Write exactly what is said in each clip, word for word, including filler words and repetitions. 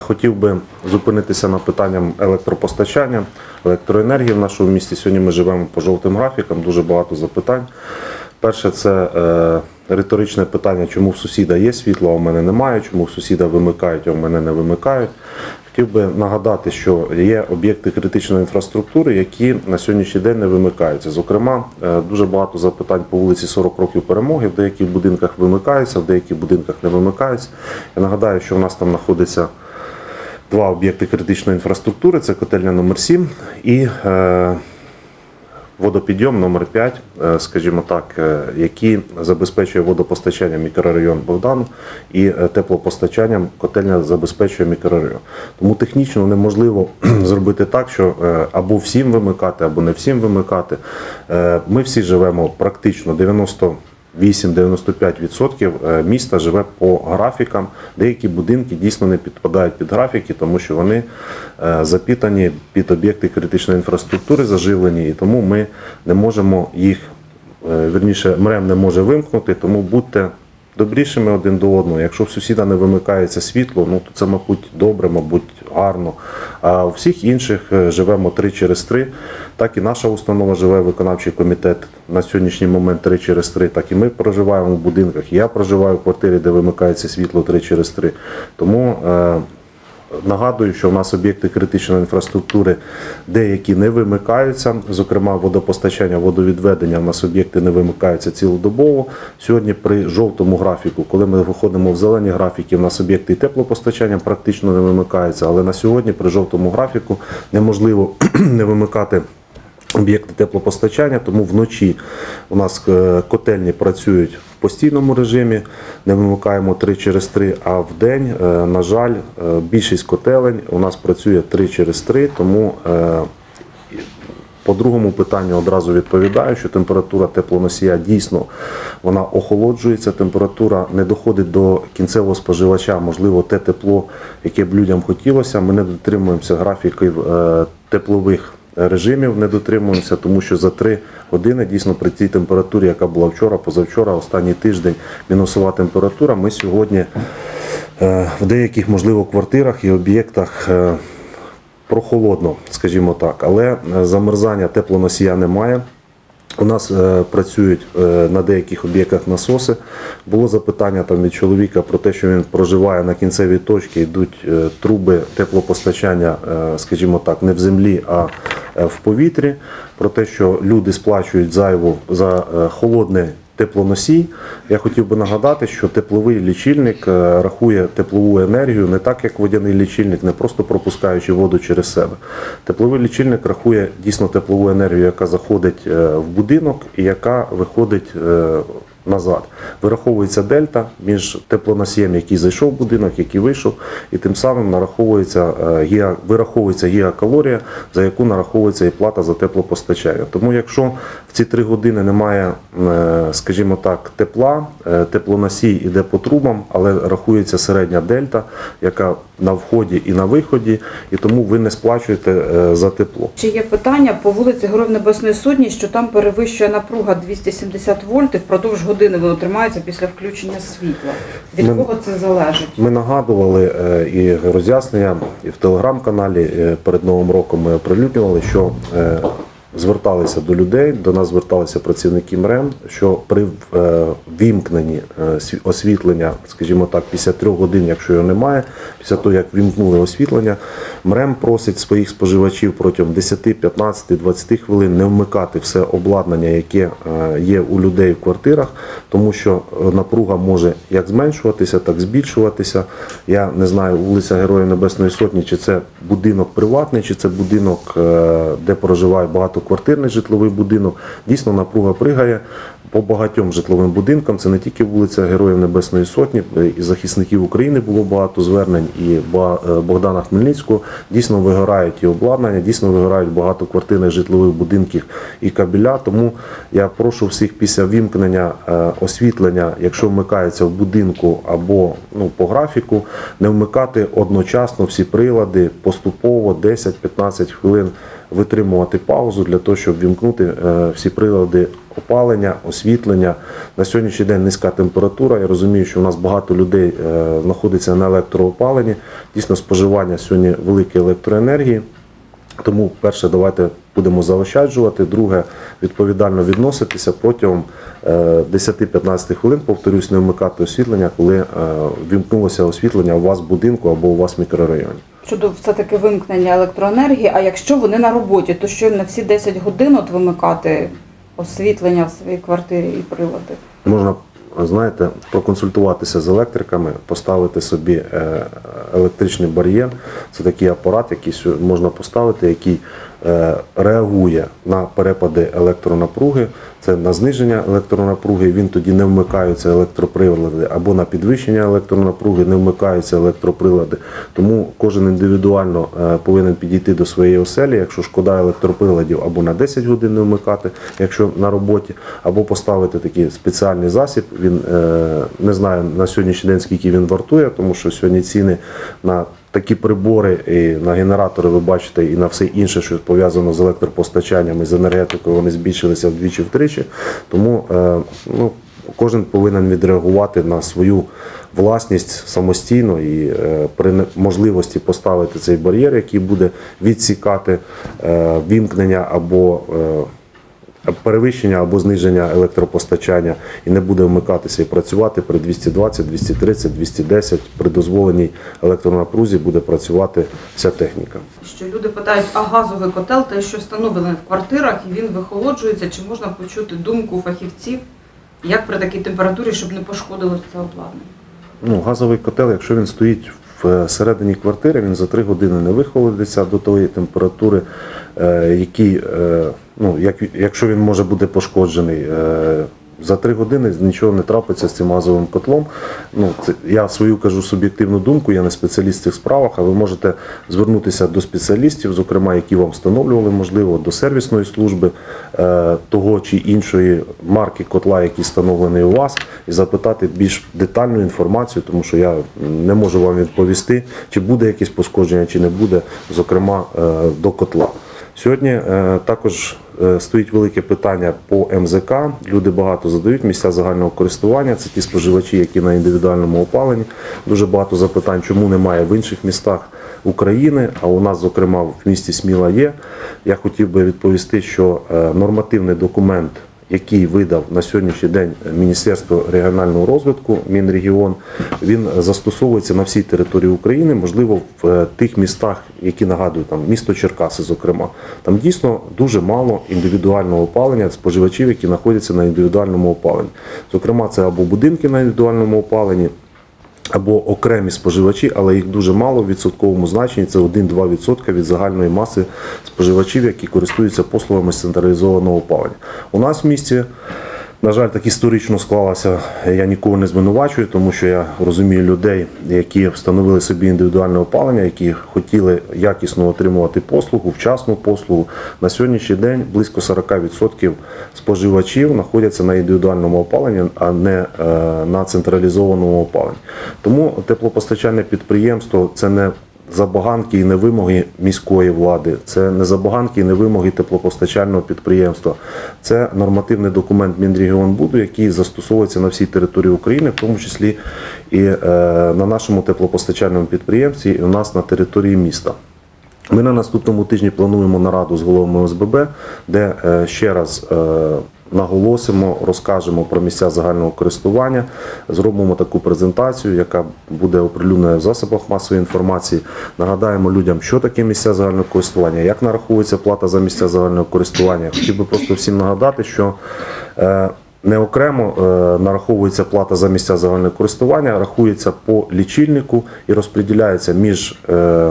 Хотів би зупинитися на питанням електропостачання, електроенергії в нашому місті. Сьогодні ми живемо по жовтим графікам, дуже багато запитань. Перше – це е, риторичне питання, чому в сусіда є світло, а у мене немає, чому в сусіда вимикають, а у мене не вимикають. Хотів би нагадати, що є об'єкти критичної інфраструктури, які на сьогоднішній день не вимикаються. Зокрема, дуже багато запитань по вулиці сорок років Перемоги, в деяких будинках вимикаються, в деяких будинках не вимикаються. Я нагадаю, що в нас там знаходиться два об'єкти критичної інфраструктури, це котельня номер сім і е, водопідйом номер п'ять, скажімо так, які забезпечує водопостачання мікрорайон Богдану і теплопостачанням котельня забезпечує мікрорайон. Тому технічно неможливо зробити так, що або всім вимикати, або не всім вимикати. Ми всі живемо практично дев'яносто вісім - дев'яносто п'ять відсотків міста живе по графікам. Деякі будинки дійсно не підпадають під графіки, тому що вони запитані під об'єкти критичної інфраструктури, заживлені, і тому ми не можемо їх, вірніше, МРЕМ не може вимкнути, тому будьте добрішими один до одного. Якщо в сусіда не вимикається світло, ну, то це, мабуть, добре, мабуть, гарно. А у всіх інших живемо три через три. Так і наша установа живе, виконавчий комітет на сьогоднішній момент три через три. Так і ми проживаємо в будинках. Я проживаю в квартирі, де вимикається світло три через три. Тому е нагадую, що в нас об'єкти критичної інфраструктури деякі не вимикаються, зокрема водопостачання, водовідведення, в нас об'єкти не вимикаються цілодобово. Сьогодні при жовтому графіку, коли ми виходимо в зелені графіки, в нас об'єкти і теплопостачання практично не вимикаються, але на сьогодні при жовтому графіку неможливо не вимикати об'єкти теплопостачання, тому вночі у нас котельні працюють в постійному режимі, не вимикаємо три через три, а в день, на жаль, більшість котелень у нас працює три через три, тому по другому питанню одразу відповідаю, що температура теплоносія дійсно вона охолоджується, температура не доходить до кінцевого споживача, можливо, те тепло, яке б людям хотілося. Ми не дотримуємося графіків теплових режимів, не дотримуємося, тому що за три години дійсно при тій температурі, яка була вчора, позавчора, останній тиждень, мінусова температура, ми сьогодні в деяких, можливо, квартирах і об'єктах прохолодно, скажімо так, але замерзання теплоносія немає. У нас е, працюють е, на деяких об'єктах насоси. Було запитання там від чоловіка про те, що він проживає на кінцевій точці, йдуть е, труби теплопостачання, е, скажімо так, не в землі, а е, в повітрі. Про те, що люди сплачують зайву за е, холодний теплоносій. Я хотів би нагадати, що тепловий лічильник рахує теплову енергію не так, як водяний лічильник, не просто пропускаючи воду через себе. Тепловий лічильник рахує дійсно теплову енергію, яка заходить в будинок і яка виходить назад. Вираховується дельта між теплоносієм, який зайшов в будинок, який вийшов, і тим самим нараховується, вираховується гігакалорія, за яку нараховується і плата за теплопостачання. Тому якщо в ці три години немає, скажімо так, тепла, теплоносій іде по трубам, але рахується середня дельта, яка на вході і на виході, і тому ви не сплачуєте за тепло. Чи є питання по вулиці Героїв Небесної Сотні, що там перевищує напруга двісті сімдесят вольт, впродовж години воно тримається після включення світла? Від ми, кого це залежить? Ми нагадували і роз'яснення, і в телеграм-каналі перед Новим роком ми оприлюднювали, що зверталися до людей, до нас зверталися працівники МРЕМ, що при вімкненні освітлення, скажімо так, після трьох годин, якщо його немає, після того, як вімкнули освітлення, МРЕМ просить своїх споживачів протягом десяти, п'ятнадцяти, двадцяти хвилин не вмикати все обладнання, яке є у людей в квартирах, тому що напруга може як зменшуватися, так збільшуватися. Я не знаю, вулиця Героїв Небесної Сотні, чи це будинок приватний, чи це будинок, де проживає багато квартирний житловий будинок. Дійсно, напруга пригає по багатьом житловим будинкам. Це не тільки вулиця Героїв Небесної Сотні, і захисників України було багато звернень, і Богдана Хмельницького. Дійсно вигорають і обладнання, дійсно вигорають багато квартирних житлових будинків і кабеля. Тому я прошу всіх після вімкнення освітлення, якщо вмикається в будинку або ну, по графіку, не вмикати одночасно всі прилади, поступово десять-п'ятнадцять хвилин витримувати паузу для того, щоб вімкнути е, всі прилади опалення, освітлення. На сьогоднішній день низька температура. Я розумію, що у нас багато людей е, знаходиться на електроопаленні. Дійсно, споживання сьогодні велике електроенергії. Тому, перше, давайте будемо заощаджувати. Друге, відповідально відноситися протягом десять-п'ятнадцять хвилин, повторюсь, не вмикати освітлення, коли вімкнулося освітлення у вас в будинку або у вас в мікрорайоні. Щодо все-таки вимкнення електроенергії, а якщо вони на роботі, то що на всі десять годин от вимикати освітлення в своїй квартирі і прилади? Можна, знаєте, проконсультуватися з електриками, поставити собі електричний бар'єр. Це такий апарат, який можна поставити, який реагує на перепади електронапруги, це на зниження електронапруги, він тоді не вмикаються електроприлади, або на підвищення електронапруги не вмикаються електроприлади. Тому кожен індивідуально повинен підійти до своєї оселі, якщо шкода електроприладів, або на десять годин не вмикати, якщо на роботі, або поставити такий спеціальний засіб. Він не знаю на сьогоднішній день, скільки він вартує, тому що сьогодні ціни на такі прибори і на генератори, ви бачите, і на все інше, що пов'язано з електропостачанням і з енергетикою, вони збільшилися вдвічі-втричі. Тому ну, кожен повинен відреагувати на свою власність самостійно і при можливості поставити цей бар'єр, який буде відсікати вімкнення або перевищення або зниження електропостачання і не буде вмикатися і працювати при двісті двадцять, двісті тридцять, двісті десять, при дозволеній електронапрузі буде працювати вся техніка. Що люди питають, а газовий котел, те, що встановлений в квартирах, і він вихолоджується, чи можна почути думку фахівців, як при такій температурі, щоб не пошкодилось це обладнання? Ну, газовий котел, якщо він стоїть всередині квартири, він за три години не вихолодиться до тої температури, які, ну, як, якщо він може бути пошкоджений. За три години нічого не трапиться з цим газовим котлом. Ну, це, я свою кажу суб'єктивну думку, я не спеціаліст в цих справах, а ви можете звернутися до спеціалістів, зокрема, які вам встановлювали, можливо, до сервісної служби е, того чи іншої марки котла, який встановлений у вас, і запитати більш детальну інформацію, тому що я не можу вам відповісти, чи буде якесь пошкодження, чи не буде, зокрема, е, до котла. Сьогодні е, також е, стоїть велике питання по ем зе ка. Люди багато задають місця загального користування. Це ті споживачі, які на індивідуальному опаленні. Дуже багато запитань, чому немає в інших містах України, а у нас, зокрема, в місті Сміла є. Я хотів би відповісти, що е, нормативний документ, який видав на сьогоднішній день Міністерство регіонального розвитку, Мінрегіон, він застосовується на всій території України, можливо, в тих містах, які нагадують, там, місто Черкаси, зокрема. Там дійсно дуже мало індивідуального опалення, споживачів, які знаходяться на індивідуальному опаленні. Зокрема, це або будинки на індивідуальному опаленні, або окремі споживачі, але їх дуже мало в відсотковому значенні, це один-два відсотки від загальної маси споживачів, які користуються послугами з централізованого опалення. У нас в місті, на жаль, так історично склалося, я нікого не звинувачую, тому що я розумію людей, які встановили собі індивідуальне опалення, які хотіли якісно отримувати послугу, вчасну послугу. На сьогоднішній день близько сорок відсотків споживачів знаходяться на індивідуальному опаленні, а не на централізованому опаленні. Тому теплопостачальне підприємство – це не забаганки і не вимоги міської влади, це не забаганки і не вимоги теплопостачального підприємства. Це нормативний документ Мінрегіонбуду, який застосовується на всій території України, в тому числі і е, на нашому теплопостачальному підприємстві, і у нас на території міста. Ми на наступному тижні плануємо нараду з головами о ес бе бе, де е, ще раз е, наголосимо, розкажемо про місця загального користування, зробимо таку презентацію, яка буде оприлюднена в засобах масової інформації. Нагадаємо людям, що таке місця загального користування, як нараховується плата за місця загального користування. Хотів би просто всім нагадати, що е, не окремо е, нараховується плата за місця загального користування, а рахується по лічильнику і розподіляється між е,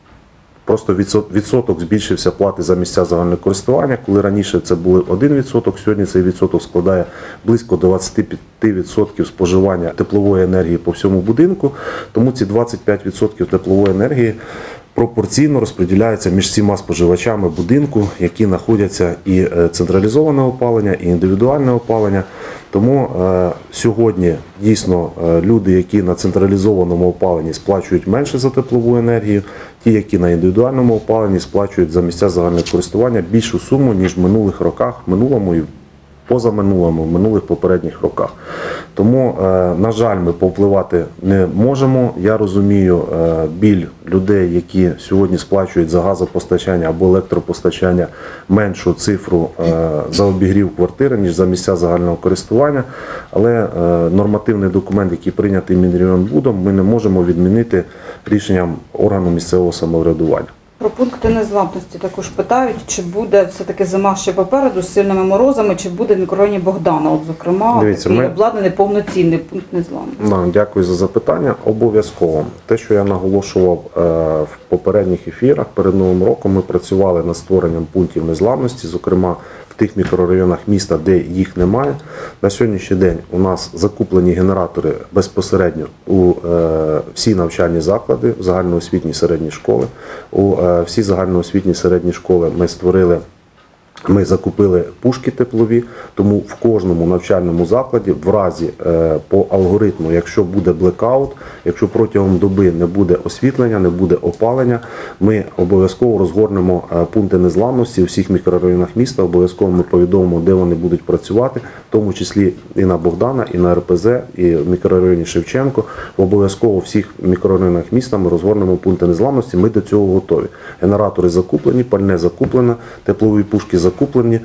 Просто відсоток збільшився плати за місця загального користування. Коли раніше це були один відсоток, сьогодні цей відсоток складає близько двадцять п'ять відсотків споживання теплової енергії по всьому будинку. Тому ці двадцять п'ять відсотків теплової енергії пропорційно розподіляється між всіма споживачами будинку, які знаходяться і е, централізоване опалення, і індивідуальне опалення. Тому е, сьогодні дійсно е, люди, які на централізованому опаленні сплачують менше за теплову енергію, ті, які на індивідуальному опаленні сплачують за місця загального користування більшу суму, ніж в минулих роках, в минулому і позаминулому, в минулих попередніх роках. Тому, е, на жаль, ми повпливати не можемо. Я розумію е, біль людей, які сьогодні сплачують за газопостачання або електропостачання меншу цифру е, за обігрів квартири, ніж за місця загального користування. Але е, нормативний документ, який прийнятий Мінрегіонбудом, ми не можемо відмінити рішенням органу місцевого самоврядування. Про пункти незламності також питають, чи буде все-таки зима ще попереду з сильними морозами, чи буде в мікрорайоні Богдана, от, зокрема, Дивіться, такий ми- обладнаний повноцінний пункт незламності. Ну, дякую за запитання. Обов'язково. Те, що я наголошував е, в попередніх ефірах, перед Новим роком ми працювали над створенням пунктів незламності, зокрема в тих мікрорайонах міста, де їх немає. На сьогоднішній день у нас закуплені генератори безпосередньо у е, всі навчальні заклади, загальноосвітні середні школи. У е, всі загальноосвітні середні школи ми створили Ми закупили пушки теплові, тому в кожному навчальному закладі в разі е, по алгоритму, якщо буде блекаут, якщо протягом доби не буде освітлення, не буде опалення, ми обов'язково розгорнемо е, пункти незламності у всіх мікрорайонах міста, обов'язково ми повідомимо, де вони будуть працювати, в тому числі і на Богдана, і на Ер Пе Зе, і в мікрорайоні Шевченко. Обов'язково у всіх мікрорайонах міста ми розгорнемо пункти незламності, ми до цього готові. Генератори закуплені, пальне закуплено, теплові пушки закуплені,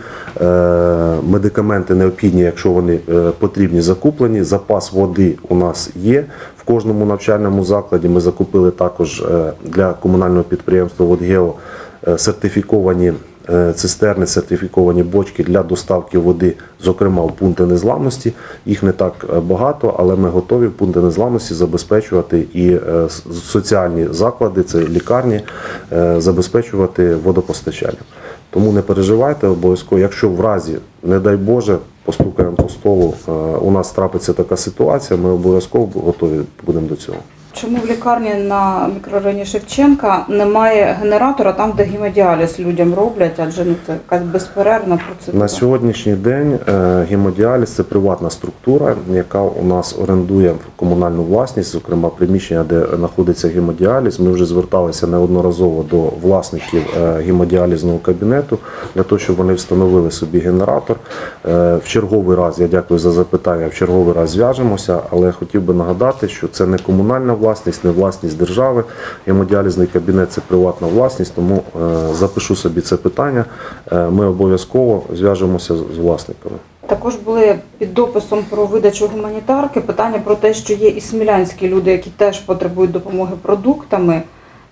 е, медикаменти необхідні, якщо вони е, потрібні, закуплені, запас води у нас є в кожному навчальному закладі. Ми закупили також е, для комунального підприємства «Водгео» е, сертифіковані е, цистерни, сертифіковані бочки для доставки води, зокрема в пункти незламності. Їх не так багато, але ми готові в пункти незламності забезпечувати і е, соціальні заклади, це лікарні, е, забезпечувати водопостачанням. Тому не переживайте, обов'язково, якщо в разі, не дай Боже, постукаємо по столу, е, у нас трапиться така ситуація, ми обов'язково готові будемо до цього. Чому в лікарні на мікрорайоні Шевченка немає генератора там, де гемодіаліз людям роблять, адже ну, це якась безперервна процедура? На сьогоднішній день е, гемодіаліз – це приватна структура, яка у нас орендує комунальну власність, зокрема приміщення, де знаходиться гемодіаліз. Ми вже зверталися неодноразово до власників е, гемодіалізного кабінету для того, щоб вони встановили собі генератор. Е, в черговий раз, я дякую за запитання, в черговий раз зв'яжемося, але хотів би нагадати, що це не комунальна власність, не власність держави. Гемодіалізний кабінет – це приватна власність, тому е, запишу собі це питання. Е, ми обов'язково зв'яжемося з власниками. Також були під дописом про видачу гуманітарки питання про те, що є і смілянські люди, які теж потребують допомоги продуктами.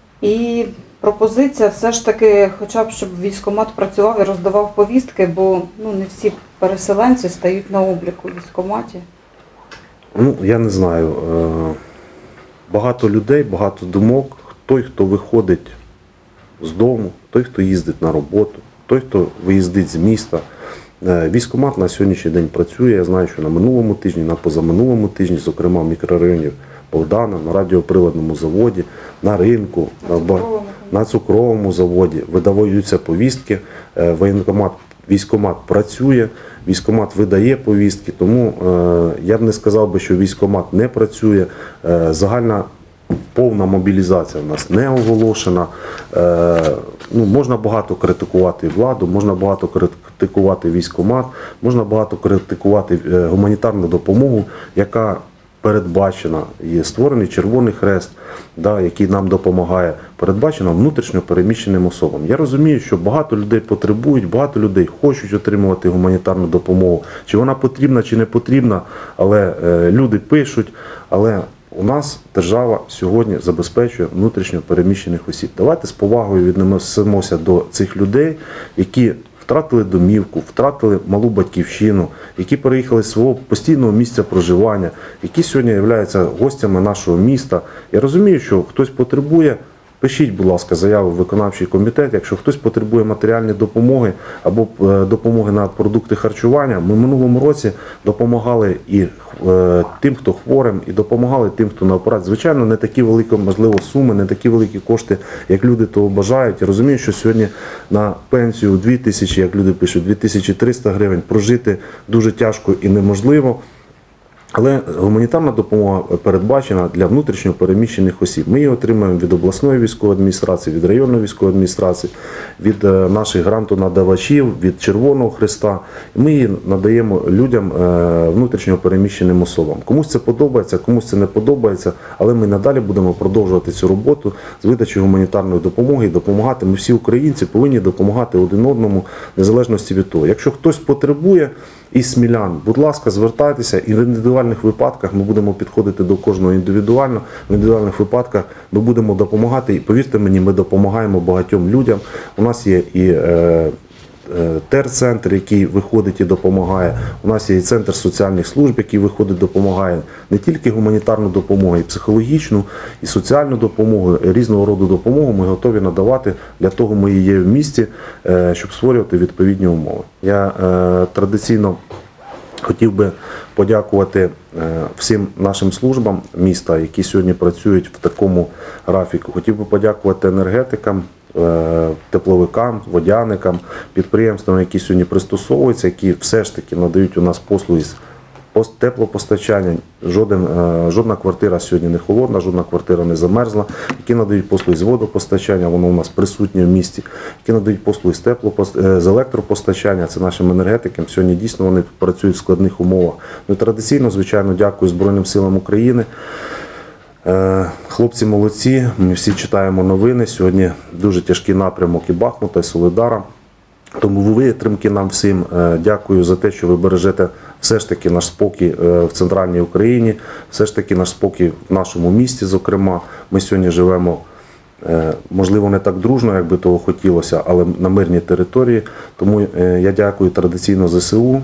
І пропозиція все ж таки, хоча б, щоб військкомат працював і роздавав повістки, бо ну, не всі переселенці стають на обліку в військкоматі. Ну, я не знаю. Е, багато людей, багато думок. Той, хто виходить з дому, той, хто їздить на роботу, той, хто виїздить з міста. Військкомат на сьогоднішній день працює. Я знаю, що на минулому тижні, на позаминулому тижні, зокрема в мікрорайоні Богдана, на радіоприладному заводі, на ринку, На на, ба- цукровому. на цукровому заводі видаються повістки. Е, Воєнкомат, військкомат працює, військкомат видає повістки, тому е, я б не сказав би, що військкомат не працює. Е, Загальна повна мобілізація в нас не оголошена. Е, ну, можна багато критикувати владу, можна багато критикувати військкомат, можна багато критикувати е, гуманітарну допомогу, яка передбачена, є створений Червоний Хрест, да, який нам допомагає, передбачена внутрішньо переміщеним особам. Я розумію, що багато людей потребують, багато людей хочуть отримувати гуманітарну допомогу. Чи вона потрібна, чи не потрібна, але е, люди пишуть, але у нас держава сьогодні забезпечує внутрішньо переміщених осіб. Давайте з повагою віднесемося до цих людей, які втратили домівку, втратили малу батьківщину, які переїхали з свого постійного місця проживання, які сьогодні являються гостями нашого міста. Я розумію, що хтось потребує Пишіть, будь ласка, заяву в виконавчий комітет. Якщо хтось потребує матеріальної допомоги або е, допомоги на продукти харчування, ми в минулому році допомагали і е, тим, хто хворим, і допомагали тим, хто на операції. Звичайно, не такі великі, можливо, суми, не такі великі кошти, як люди того бажають. Я розумію, що сьогодні на пенсію дві тисячі, як люди пишуть, дві тисячі триста гривень прожити дуже тяжко і неможливо. Але гуманітарна допомога передбачена для внутрішньо переміщених осіб. Ми її отримуємо від обласної військової адміністрації, від районної військової адміністрації, від е, наших грантонадавачів, від Червоного Хреста. Ми її надаємо людям, е, внутрішньо переміщеним особам. Комусь це подобається, комусь це не подобається, але ми надалі будемо продовжувати цю роботу з видачі гуманітарної допомоги і допомагати. Ми всі українці повинні допомагати один одному, незалежності від того. Якщо хтось потребує, і смілян, будь ласка, звертайтеся, і в індивідуальних випадках ми будемо підходити до кожного індивідуально, в індивідуальних випадках ми будемо допомагати, і повірте мені, ми допомагаємо багатьом людям. У нас є і е, е, тер-центр, який виходить і допомагає, у нас є і центр соціальних служб, який виходить і допомагає, не тільки гуманітарну допомогу, і психологічну, і соціальну допомогу, і різного роду допомогу ми готові надавати, для того ми і є в місті, е, щоб створювати відповідні умови. Я е, традиційно хотів би подякувати е, всім нашим службам міста, які сьогодні працюють в такому графіку. Хотів би подякувати енергетикам, е, тепловикам, водяникам, підприємствам, які сьогодні пристосовуються, які все ж таки надають у нас послуги з пост- теплопостачання. Жоден, е, жодна квартира сьогодні не холодна, жодна квартира не замерзла, які надають послуги з водопостачання, воно у нас присутнє в місті, які надають послуги з, теплопост... е, з електропостачання, це нашим енергетикам. Сьогодні дійсно вони працюють в складних умовах. Ну, і традиційно, звичайно, дякую Збройним силам України. Е, Хлопці молодці, ми всі читаємо новини. Сьогодні дуже тяжкий напрямок і Бахмута, і Солидара. Тому ви витримки нам всім. Е, Дякую за те, що ви бережете все ж таки наш спокій е, в центральній Україні, все ж таки наш спокій в нашому місті, зокрема. Ми сьогодні живемо, е, можливо, не так дружно, як би того хотілося, але на мирній території. Тому е, я дякую традиційно зе се у.